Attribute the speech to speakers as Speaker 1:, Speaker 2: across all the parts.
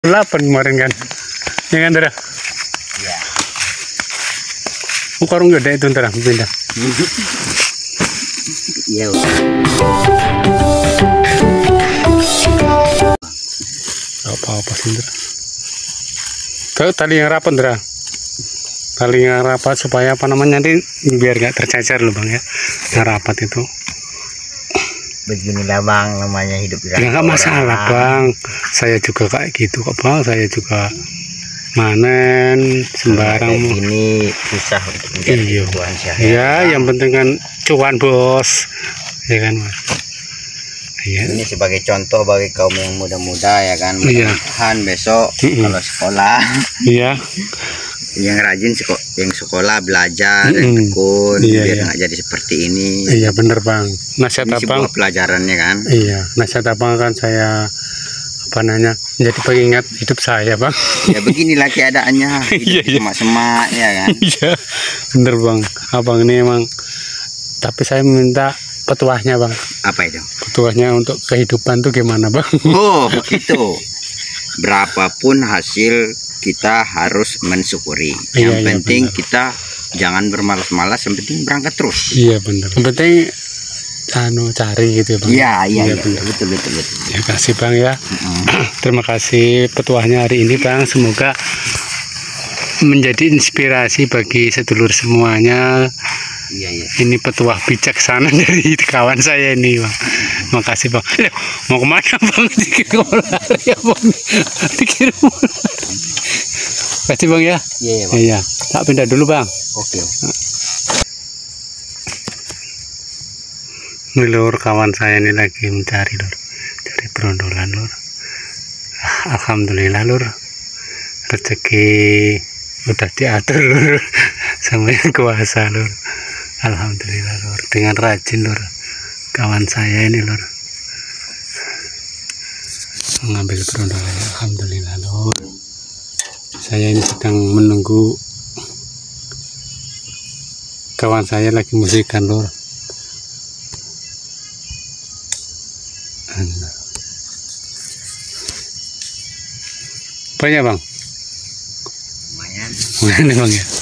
Speaker 1: 8 kemarin kan, ya kan Tara?
Speaker 2: Iya.
Speaker 1: Karung gede itu Tara, pindah.
Speaker 2: Iya.
Speaker 1: Apa-apa sih Tara? Tahu tali yang rapat Tara? Tali yang rapat supaya apa namanya nanti biar nggak tercecer loh Bang ya, yang rapat itu.
Speaker 2: Beginilah Bang, namanya hidup
Speaker 1: Ya nggak masalah Bang, saya juga kayak gitu kok Bang, saya juga manen sembarang.
Speaker 2: Ini susah untuk mencari cuan sehari-hari.
Speaker 1: Iya, yang penting kan cuan bos, ya kan Mas. Iya.
Speaker 2: Ini sebagai contoh bagi kaum yang muda-muda ya kan, mudah-mudahan besok kalau sekolah,
Speaker 1: iya,
Speaker 2: yang rajin yang sekolah belajar, yang tekun, biar nggak jadi seperti ini.
Speaker 1: Iya bener Bang, nasihat
Speaker 2: ini
Speaker 1: Abang.
Speaker 2: Sebuah pelajarannya kan.
Speaker 1: Iya, nasihat Abang kan saya apa nanya, jadi pengingat hidup saya Bang.
Speaker 2: Ya beginilah keadaannya, hidup semak-semak ya kan.
Speaker 1: Iya, bener Bang, Abang ini emang. Tapi saya minta petuahnya Bang.
Speaker 2: Apa itu?
Speaker 1: Petuahnya untuk kehidupan tuh gimana Bang?
Speaker 2: Oh begitu. Berapapun hasil kita harus mensyukuri. Yang penting kita jangan bermalas-malas, yang penting berangkat terus.
Speaker 1: Iya benar. Yang penting cari gitu ya Bang.
Speaker 2: Iya betul.
Speaker 1: Ya kasih Bang ya. Terima kasih petuahnya hari ini Bang. Semoga menjadi inspirasi bagi sedulur semuanya.
Speaker 2: Iya.
Speaker 1: Ini petuah bijaksana dari kawan saya ini Bang. Makasih Bang. Mau kemana Bang? Dikira mau lari ya Bang. Dikira mau lari. Kasih Bang ya.
Speaker 2: Iya Bang.
Speaker 1: Iya. Tak pindah dulu Bang.
Speaker 2: Oke.
Speaker 1: Ini lur, kawan saya ini lagi mencari lur, cari berondolan lur. Alhamdulillah lur, rezeki udah diatur lur sama yang kuasa lur. Alhamdulillah lur, dengan rajin lur kawan saya ini lur mengambil berondolan. Alhamdulillah lur, saya ini sedang menunggu kawan saya lagi musikan lur. Banyak Bang? Lumayan Bang ya.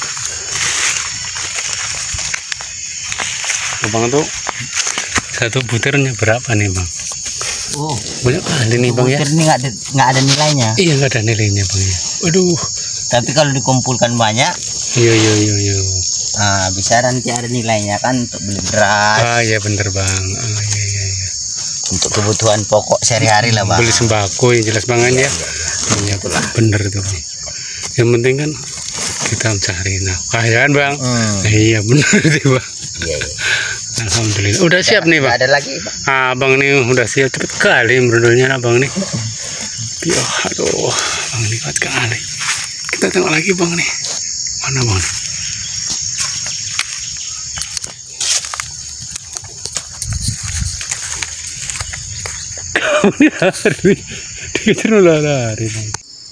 Speaker 1: Bang tuh satu butirnya berapa nih Bang?
Speaker 2: Oh
Speaker 1: banyak kali nih Bang ya.
Speaker 2: Ini nggak ada nilainya.
Speaker 1: Iya nggak ada nilainya Bang ya. Waduh.
Speaker 2: Tapi kalau dikumpulkan banyak.
Speaker 1: Iya.
Speaker 2: Nah, bisa nanti ada nilainya kan untuk beli beras.
Speaker 1: Ah iya bener Bang. Ah iya.
Speaker 2: Untuk kebutuhan pokok sehari-hari lah Bang.
Speaker 1: Beli sembako ya jelas banget ya. Iya bener tuh Bang. Yang penting kan kita mencari nafkah ya kan Bang. Iya bener tuh Bang.
Speaker 2: Iya.
Speaker 1: Alhamdulillah. Udah siap nih Bang.
Speaker 2: Ada lagi Bang.
Speaker 1: Abang nih udah siap, cepet kali berdoanya Abang nih. Ya aduh, Bang ini kuat kali. Kita tengok lagi Bang nih. Mana Bang? Lari, dikejar lari Bang.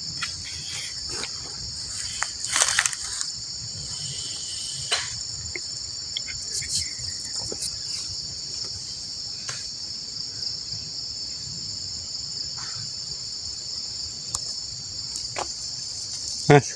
Speaker 1: Mas.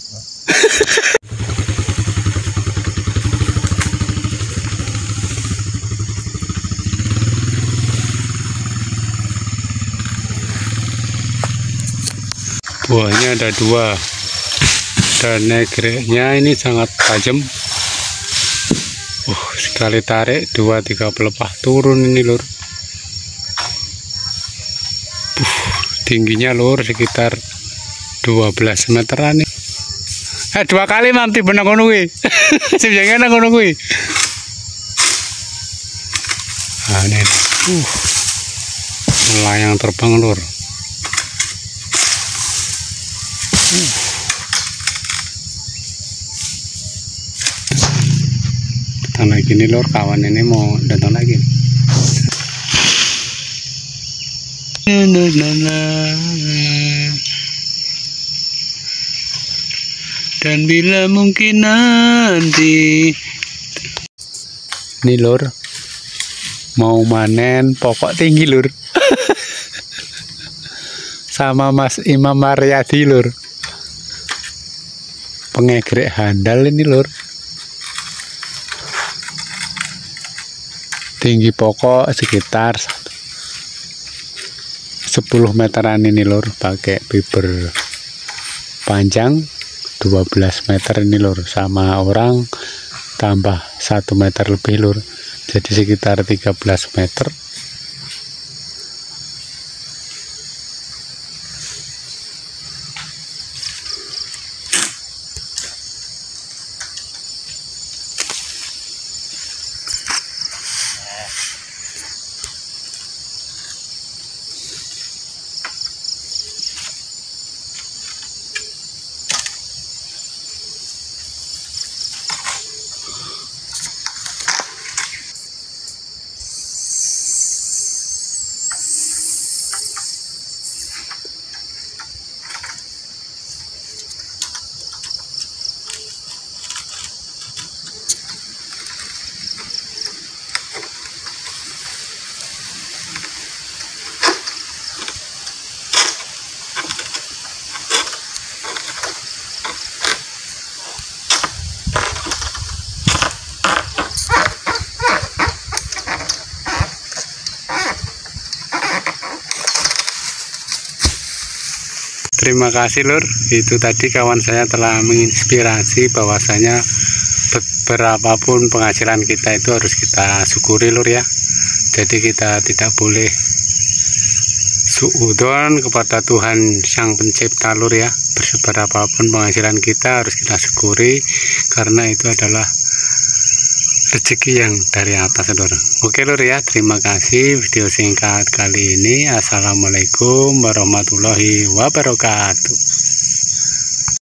Speaker 1: Buahnya ada 2 dan negreknya ini sangat tajam. Sekali tarik 2-3 pelepah turun ini lur. Tingginya lur sekitar 12 meteran nih. 2 kali nanti benar ngono kuwi. Sing jangan ngono kuwi. Ah ini. Melayang terbang lur. Datang lagi nih lur, kawan ini mau datang lagi nih. Dan bila mungkin nanti nih lur mau manen pokok tinggi lur. sama Mas Imam Maryadi lur. Pengegrek handal ini lur. Tinggi pokok sekitar 10 meteran ini lur, pakai fiber panjang 12 meter ini lur, sama orang tambah 1 meter lebih lur, jadi sekitar 13 meter. Terima kasih lur, itu tadi kawan saya telah menginspirasi bahwasanya berapapun penghasilan kita itu harus kita syukuri lur ya. Jadi kita tidak boleh suudzon kepada Tuhan Sang Pencipta lur ya. Berapapun penghasilan kita harus kita syukuri, karena itu adalah rezeki yang dari atas lur. Oke lur ya, terima kasih video singkat kali ini. Assalamualaikum warahmatullahi wabarakatuh.